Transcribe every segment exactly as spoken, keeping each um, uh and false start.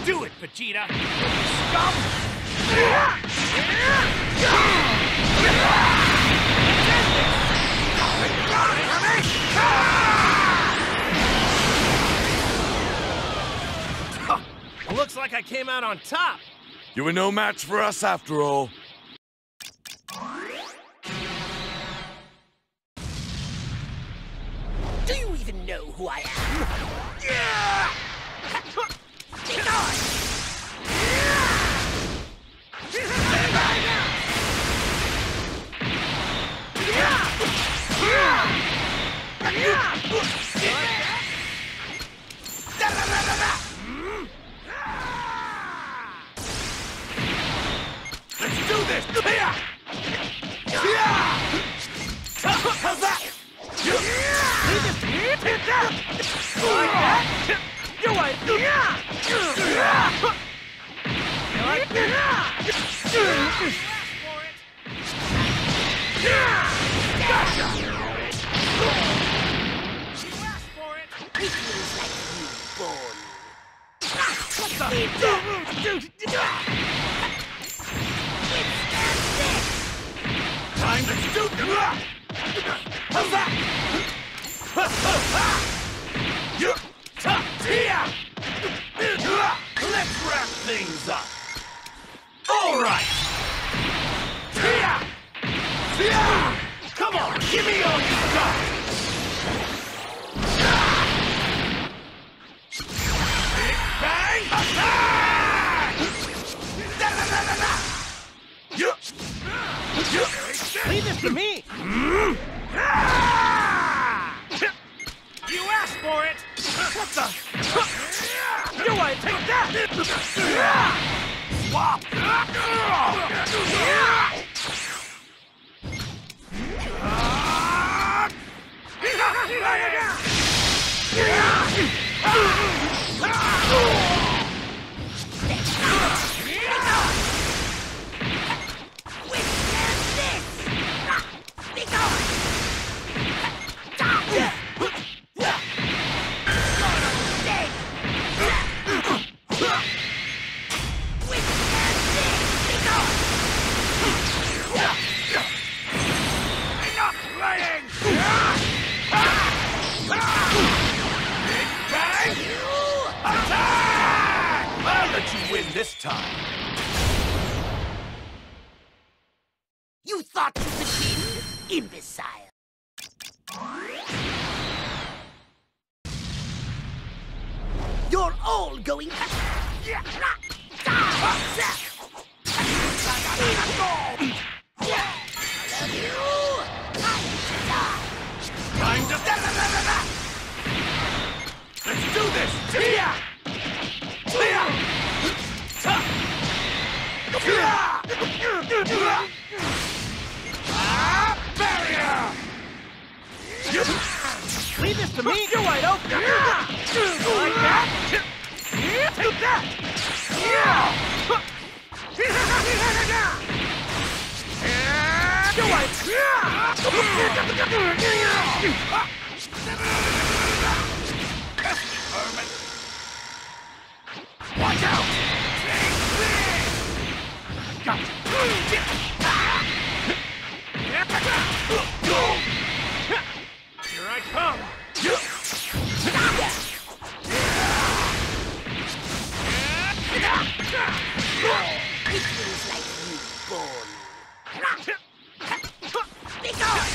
Do it, Vegeta! Scum! Looks like I came out on top. You were no match for us after all. Do you even know who I am? Yeah! Take on! Let's do this! How's that? Like that? You like You like Gotcha! You asked for it! It feels like you born. What the? Time to do this! How's that? You top tier! Let's wrap things up. All right. Tia! Tia! Come on, give me all you got. Big bang attack! You. You. Leave this to me. You asked for it! What the? You want to take that? Swap! This time. You thought you could win, imbecile. You're all going back. Time to... Let's do this! Tia! Tia! Ah, barrier! Leave this to me! You're wide open! Like that? Take that! You're wide! Watch out! Here I come! It feels like you born. Be gone!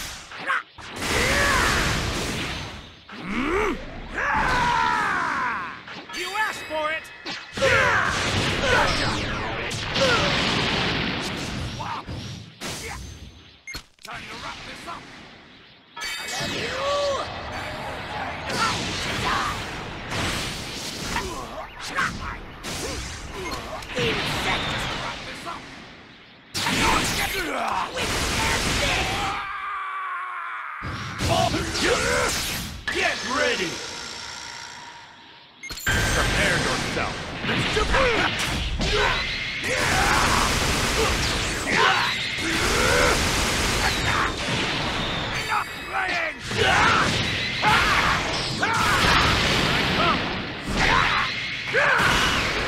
You asked for it! Wow! Time to wrap this up! I love you! Insect! Wrap this up! Get ready! Prepare yourself! Let's do it! Enough playing! Here I come!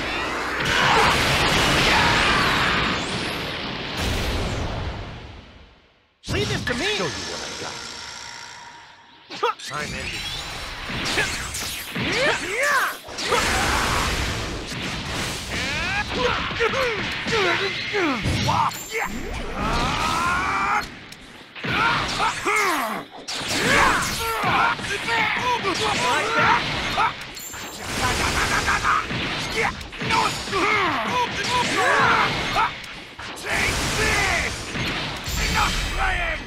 Take this! Enough playing!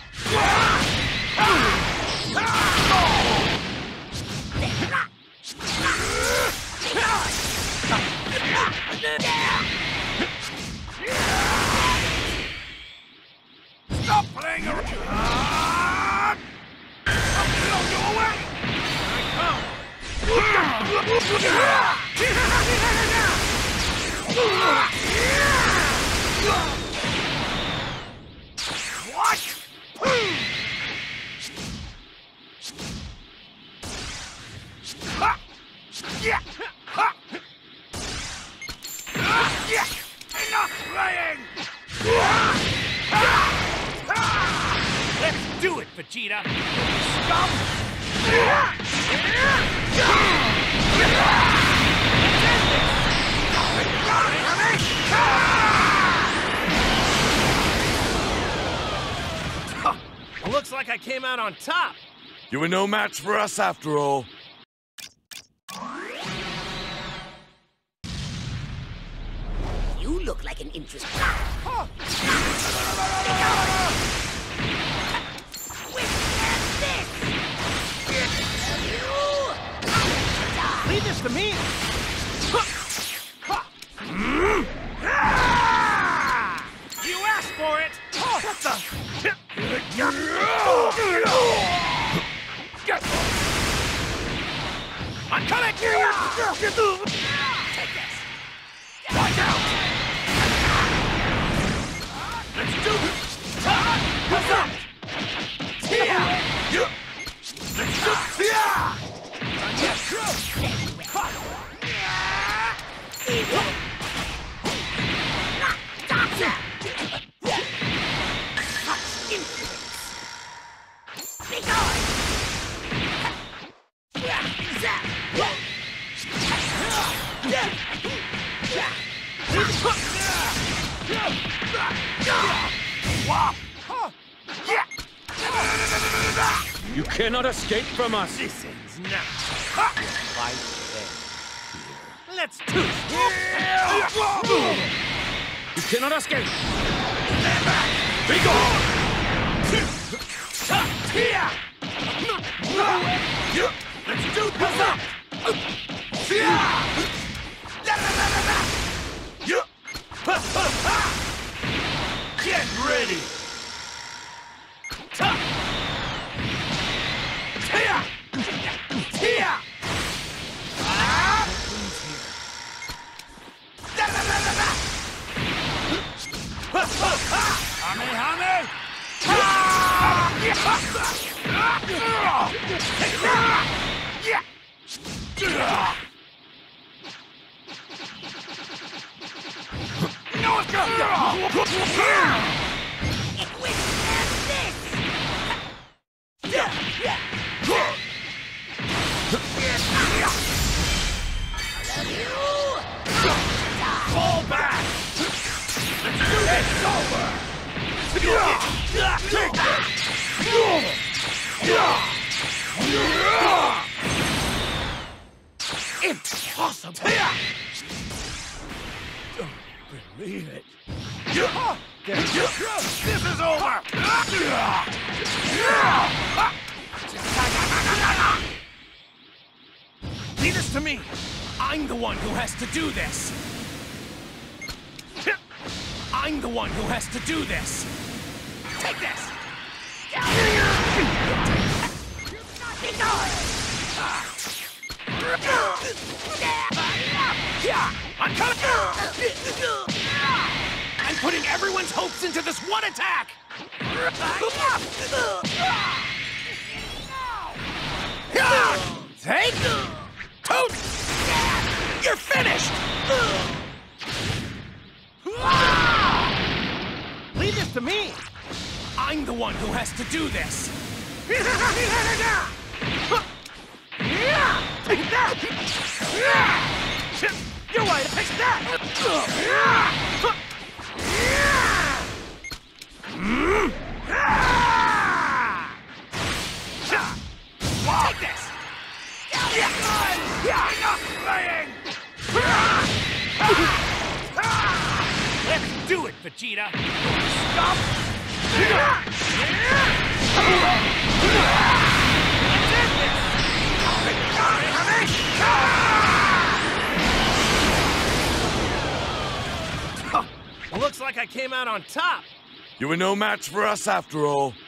Stop playing around! I'll blow you away! Here I come! What? Ha! Yeah! Ha! Yeah! Enough playing! Let's do it, Vegeta! Stop! Looks like I came out on top. You were no match for us after all. You look like an interesting. Huh. Leave this to me. You asked for it. What the? I'm coming! Take this! Watch out! Let's do this! What's up? Let's do You cannot escape from us! This ends now. Fight ends here. Let's do it. You cannot escape! Stand back. Be gone. Here. Let's do this up. Get ready. Fall back! Let's do this! It's over! Take this! Impossible! Don't believe it. This is over! Leave this to me! I'm the one who has to do this! I'm the one who has to do this! Take this! I'm coming! I'm putting everyone's hopes into this one attack! Take two! You're finished! Leave this to me! I'm the one who has to do this! Take that! You're right, take that! get this! Enough playing! Let's do it, Vegeta! Stop! Let's end this! Looks like I came out on top. You were no match for us after all.